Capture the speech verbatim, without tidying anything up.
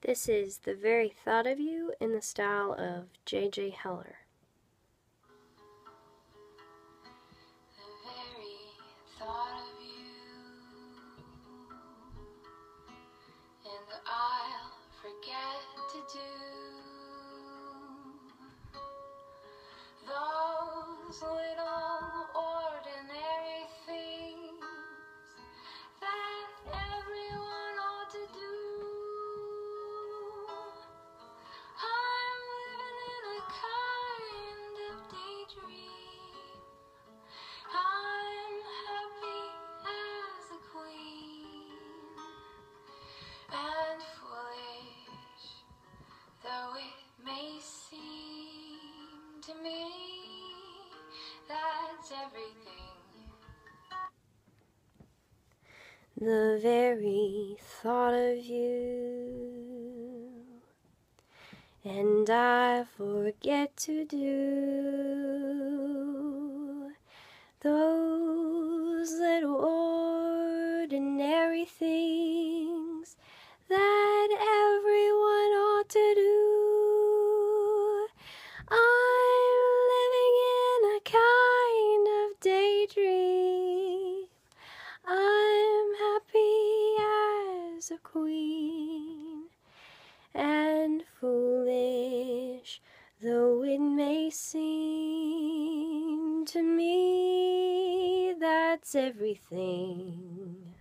This is The Very Thought of You in the style of J J Heller. The very thought of you, and I'll forget to do those little ordinary things that everyone ought to do. I'm living in a kind of daydream. I'm happy as a queen, and foolish though it may seem to me, that's everything. The very thought of you, and I forget to do those little ordinary things that everyone ought to do. I'm living in a kind of daydream. I'm happy as a queen, and foolish though it may seem to me, that's everything.